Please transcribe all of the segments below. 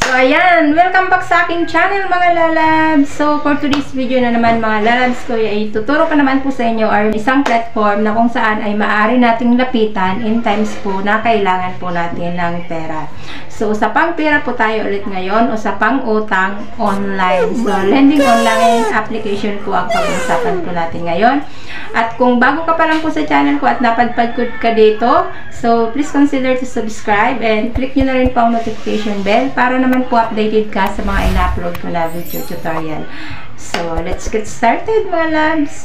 So, ayan. Welcome back sa aking channel, mga lalabs. So, for today's video na naman, mga lalabs ko, ay tuturo ko naman po sa inyo ay isang platform na kung saan ay maaari nating lapitan in times po na kailangan po natin ng pera. So, sa pang-pera po tayo ulit ngayon o sa pang-utang online. So, lending online application po ang pag-usapan po natin ngayon. At kung bago ka pa lang po sa channel ko at napadpad ka dito, so, please consider to subscribe and click nyo na rin po ang notification bell para naman po updated ka sa mga ina-upload ko na video tutorial. So, let's get started, mga labs!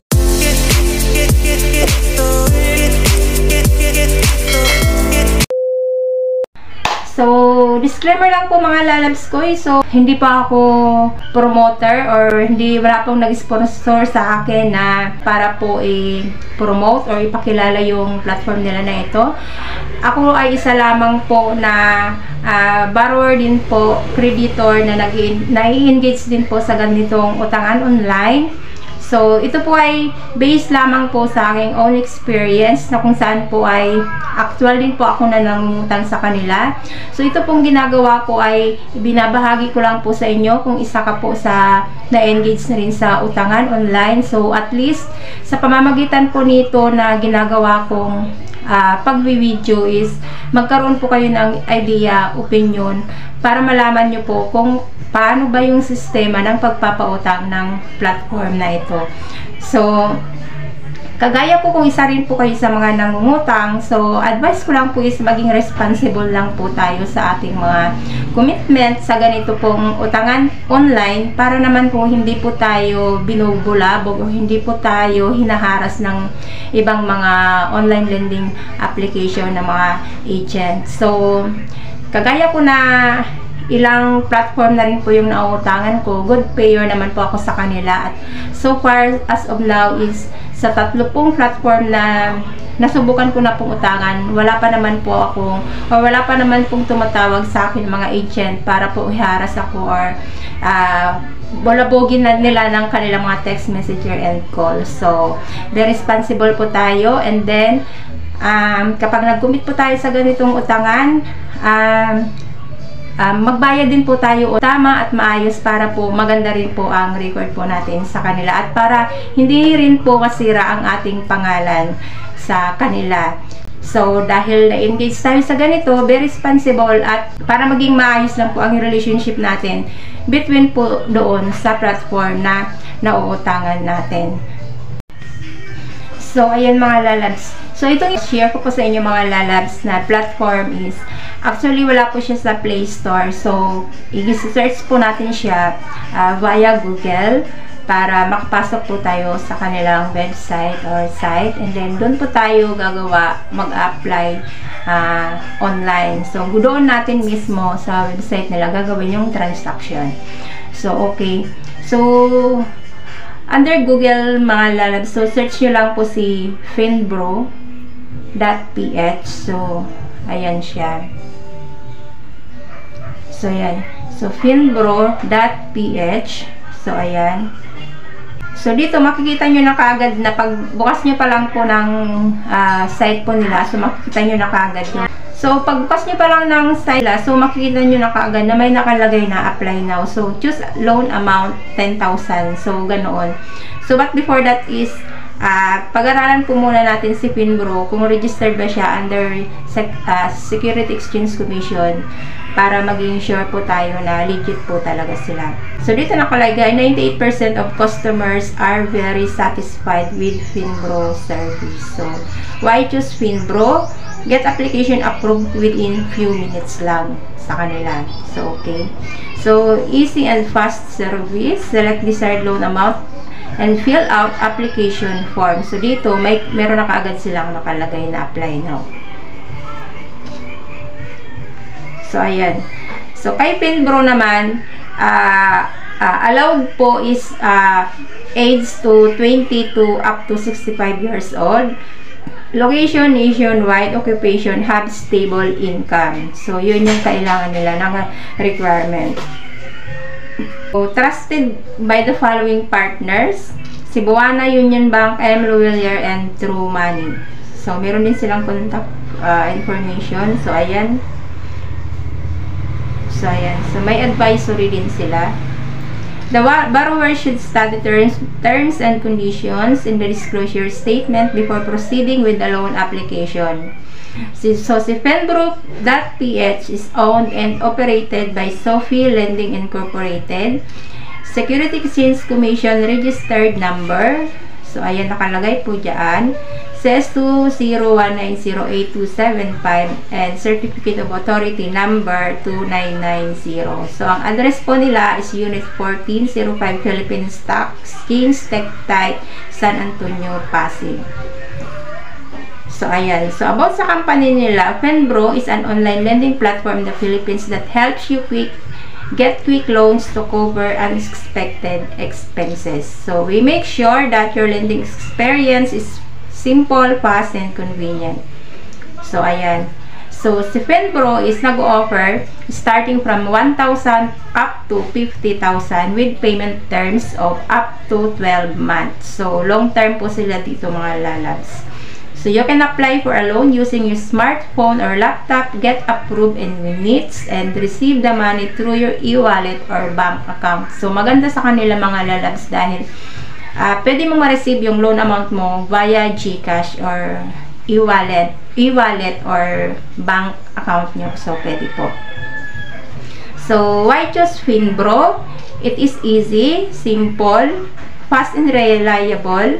So, disclaimer lang po, mga lalabs ko. So, hindi pa ako promoter or wala pong nag-sponsor sa akin na para po i-promote or ipakilala yung platform nila na ito. Ako ay isa lamang po na borrower din po, creditor na nai-engage din po sa ganitong utangan online. So, ito po ay based lamang po sa aking own experience na kung saan po ay actual din po ako na nangungutang sa kanila. So, ito pong ginagawa ko ay binabahagi ko lang po sa inyo kung isa ka po sa na-engage na rin sa utangan online. So, at least sa pamamagitan po nito na ginagawa kong pag-video is magkaroon po kayo ng idea, opinion para malaman nyo po kung paano ba yung sistema ng pagpapautang ng platform na ito. So, kagaya po kung isa rin po kayo sa mga nangungutang, so advice ko lang po is maging responsible lang po tayo sa ating mga commitment sa ganito pong utangan online para naman po hindi po tayo binubulabog o hindi po tayo hinaharas ng ibang mga online lending application ng mga agent. So, kagaya ko na ilang platform na rin po yung nauutangan ko. Good payer naman po ako sa kanila. At so far, as of now, is sa 3 pong platform na nasubukan ko na pong utangan, wala pa naman po ako, or wala pa naman pong tumatawag sa akin mga agent para po iharas ako or bulabogin na nila ng kanilang mga text messenger and call. So, very responsible po tayo. And then, kapag nag-commit po tayo sa ganitong utangan, magbayad din po tayo o tama at maayos para po maganda rin po ang record po natin sa kanila at para hindi rin po masira ang ating pangalan sa kanila. So, dahil na-engage tayo sa ganito, very responsible at para maging maayos lang po ang relationship natin between po doon sa platform na nauutangan natin. So, ayan mga lalabs. So, itong share ko po sa inyo mga lalabs na platform is actually wala po siya sa Play Store. So, i-search po natin siya via Google para makapasok po tayo sa kanilang website or site. And then, doon po tayo gagawa, mag-apply online. So, doon natin mismo sa website nila gagawin yung transaction. So, okay. So, under Google mga lalabs, so search nyo lang po si finbro.ph. So, ayan siya. So, ayan. So, finbro.ph. So, ayan. So, dito makikita nyo na kaagad na pagbukas nyo pa lang po ng site po nila. So, makikita nyo na kaagad yun. So, pagbukas nyo pa lang ng site nila, so makikita nyo na kaagad na may nakalagay na apply now. So, choose loan amount 10,000. So, ganoon. So, but before that is pag-aralan po muna natin si Finbro kung registered ba siya under Security Exchange Commission para maging sure po tayo na legit po talaga sila. So, dito nakalagay, 98% of customers are very satisfied with Finbro service. So, why choose Finbro? Get application approved within few minutes lang sa kanila. So, okay. So, easy and fast service. Select desired loan amount and fill out application form. So, dito, meron na kaagad silang nakalagay na apply now. So, ayan. So, kay Finbro naman, allowed po is age to 20 to up to 65 years old. Location, nationwide, occupation, have stable income. So, yun yung kailangan nila ng requirement. So, trusted by the following partners: Cebuana Union Bank, M. Luwilier, and True Money. So, meron din silang contact information. So, ayan. So, So, ayan. So, may advisory din sila. The borrower should study terms and conditions in the disclosure statement before proceeding with the loan application. So, si Finbro.ph is owned and operated by Sophie Lending Incorporated. Security Exchange Commission registered number. So, ayan, nakalagay po dyan. CES201908275 and Certificate of Authority number 2990. So, ang address po nila is Unit 1405 Philippine Stock Exchange, Tectite, San Antonio, Pasig. So, ayan. So, about sa company nila, Finbro is an online lending platform in the Philippines that helps you get quick loans to cover unexpected expenses. So, we make sure that your lending experience is simple, fast, and convenient. So, ayan. So, si Finbro is nag-offer starting from 1,000 up to 50,000 with payment terms of up to 12 months. So, long-term po sila dito mga lalabs. So, you can apply for a loan using your smartphone or laptop, get approved in minutes, and receive the money through your e-wallet or bank account. So, maganda sa kanila mga lalabs dahil pwede mong ma-receive yung loan amount mo via GCash or e-wallet or bank account nyo. So, pwede po. So, why choose Finbro? It is easy, simple, fast and reliable.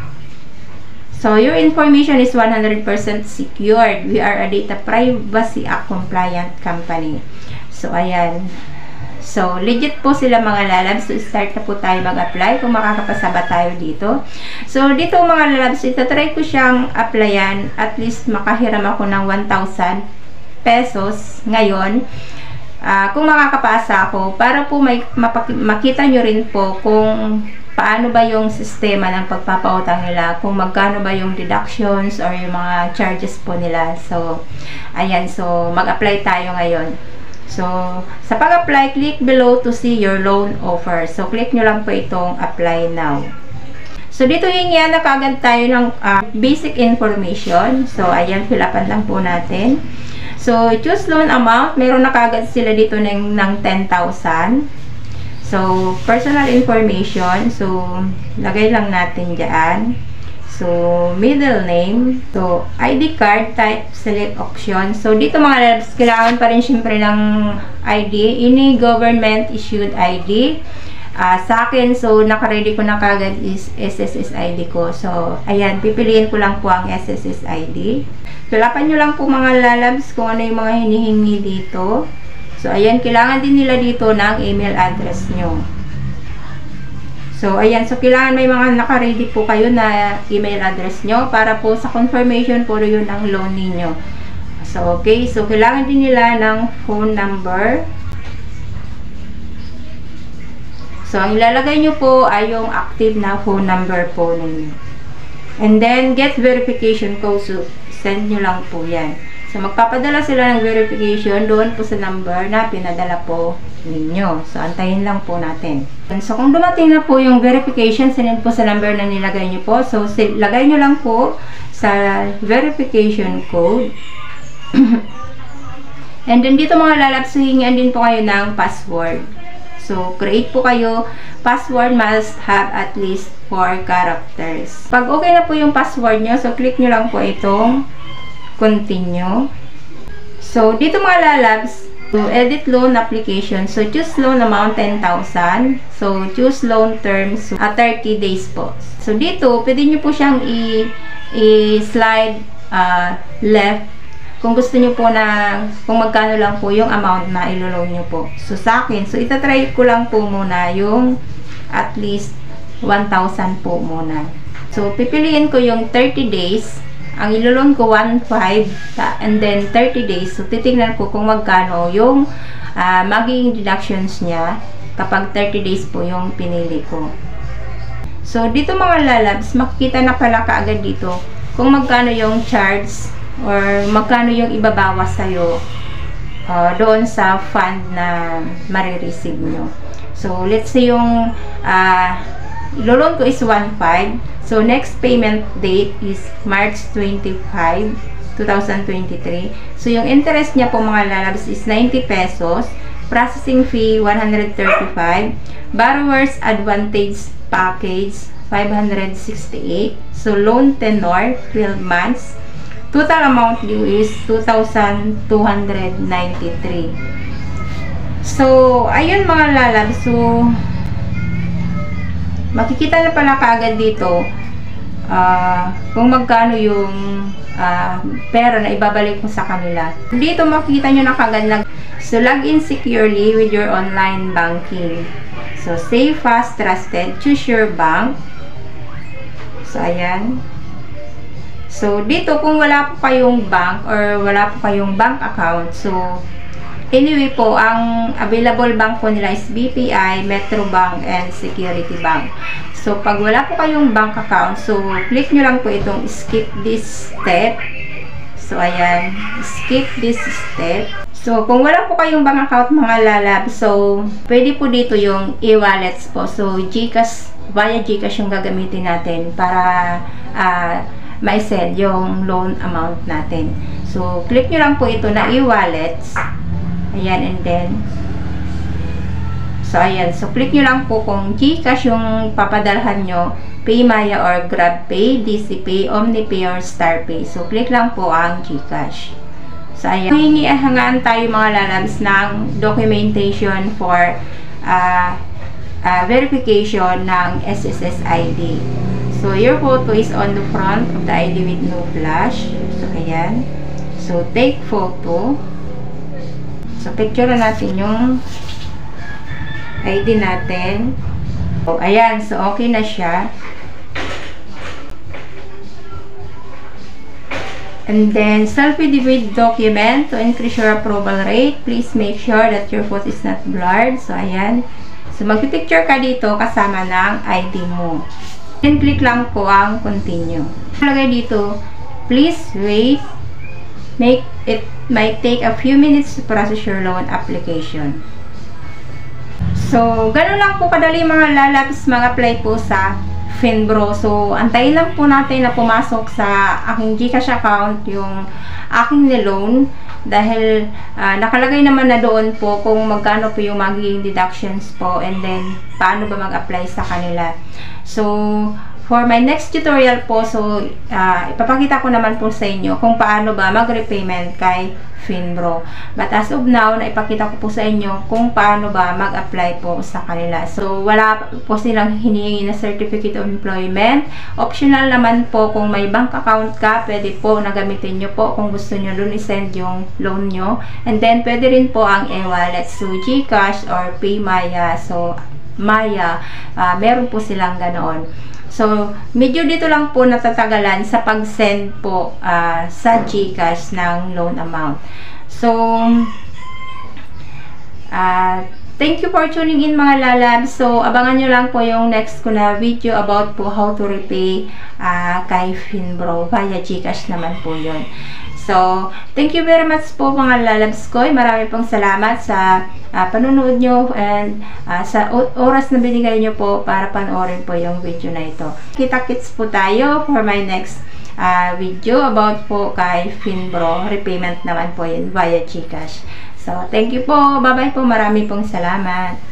So, your information is 100% secured. We are a Data Privacy Act compliant company. So, ayan. So, legit po sila mga lalabs. So, start na po tayo mag-apply kung makakapasa ba tayo dito. So, dito mga lalabs, itatry ko siyang applyan. At least makahiram ako ng 1,000 pesos ngayon. Kung makakapasa ako, para po makita nyo rin po kung paano ba yung sistema ng pagpapautang nila, kung magkano ba yung deductions or yung mga charges po nila. So, ayan. So, mag-apply tayo ngayon. So, sa pag-apply, click below to see your loan offer. So, click nyo lang po itong apply now. So, dito hingihan na kagad tayo ng basic information. So, ayan, fill upan lang po natin. So, choose loan amount. Meron na kagad sila dito ng 10,000. So, personal information. So, lagay lang natin dyan. So, middle name. So, ID card, type, select option. So, dito mga lalabs, kailangan pa rin syempre ng ID. Any government issued ID. Sa akin, so, nakaready ko na kagad is SSS ID ko. So, ayan, pipiliin ko lang po ang SSS ID. Filapan nyo lang po mga lalabs kung ano yung mga hinihingi dito. So, ayan, kailangan din nila dito ng email address nyo. So, ayan. So, kailangan may mga naka-ready po kayo na email address nyo para po sa confirmation po yun ang loan ninyo. So, okay. So, kailangan din nila ng phone number. So, ang ilalagay nyo po ay yung active na phone number po ninyo. And then, get verification code. So, send nyo lang po yan. So, magpapadala sila ng verification doon po sa number na pinadala po ninyo. So, antayin lang po natin. So, kung dumating na po yung verification, sinend po sa number na nilagay nyo po. So, lagay nyo lang po sa verification code. And then, dito mga lalabs, hingian din po kayo ng password. So, create po kayo. Password must have at least 4 characters. Pag okay na po yung password nyo, so, click nyo lang po itong continue. So, dito mga lalabs, to edit loan application. So, choose loan amount 10,000. So, choose loan terms 30 days po. So, dito, pwede nyo po siyang i-slide left kung gusto nyo po na kung magkano lang po yung amount na ilo-loan nyo po. So, sa akin, so, itatry ko lang po muna yung at least 1,000 po muna. So, pipiliin ko yung 30 days. Ang ilo-loan ko 1,500 and then 30 days. So, titignan ko kung magkano yung magiging deductions niya kapag 30 days po yung pinili ko. So, dito mga lalabs, makikita na pala kaagad dito kung magkano yung charge or magkano yung ibabawas sa'yo doon sa fund na marireceive nyo. So, let's say yung ilo-loan ko is 1,500. So, next payment date is March 25, 2023. So, yung interest niya po mga lalabs is 90 pesos. processing fee 135, borrower's advantage package 568. So loan tenor 12 months. Total amount due is 2,293. So ayun mga lalab, so makikita na pala kaagad dito kung magkano yung pera na ibabalik mo sa kanila. Dito makikita nyo na kaagad na so log in securely with your online banking. So safe, fast, trusted, choose your bank. So ayan. So dito kung wala po kayong bank or wala po kayong bank account, so anyway po, ang available bank po nila is BPI, Metrobank, and Security Bank. So, pag wala po kayong bank account, so, click nyo lang po itong skip this step. So, ayan, skip this step. So, kung wala po kayong bank account mga lalab, so, pwede po dito yung e-wallets po. So, GCash, via GCash yung gagamitin natin para ma-send yung loan amount natin. So, click nyo lang po ito na e-wallets. Ayan, and then so, ayan. So, click nyo lang po kung GCash yung papadalhan nyo, PayMaya or GrabPay, DCPay, OmniPay or StarPay. So, click lang po ang GCash. So, ayan. Hingi-hangaan tayo mga lalabs ng documentation for verification ng SSS ID. So, your photo is on the front of the ID with no flash. So, ayan. So, take photo. So, picture na natin yung ID natin. So, ayan. So, okay na siya. And then, selfie with document to increase your approval rate. Please make sure that your photo is not blurred. So, ayan. So, magpipicture ka dito kasama ng ID mo. Then, click lang po ang continue. Lagay dito, please wait. It might take a few minutes to process your loan application. So, ganun lang po kadali mga lalabs, mag-apply po sa Finbro. So, antayin lang po natin na pumasok sa aking GCash account yung aking niloan dahil nakalagay naman na doon po kung magkano po yung magiging deductions po and then paano ba mag-apply sa kanila. So, for my next tutorial po, so, ipapakita ko naman po sa inyo kung paano ba mag-repayment kay Finbro. But as of now, naipakita ko po sa inyo kung paano ba mag-apply po sa kanila. So, wala po silang hinihingi na Certificate of Employment. Optional naman po kung may bank account ka, pwede po na gamitin nyo po kung gusto nyo doon isend yung loan nyo. And then, pwede rin po ang e-wallet. So, GCash or PayMaya. So, Maya, meron po silang ganoon. So, medyo dito lang po natatagalan sa pag-send po sa GCash ng loan amount. So, thank you for tuning in mga lalab. So, abangan nyo lang po yung next ko na video about po how to repay kay Finbro. Via GCash naman po yun. So, thank you very much po mga lalabs ko. Marami pong salamat sa panunood nyo and sa oras na binigay nyo po para panoorin po yung video na ito. Kita-kits po tayo for my next video about po kay Finbro. Repayment naman po yun via GCash. So, thank you po. Bye-bye po. Marami pong salamat.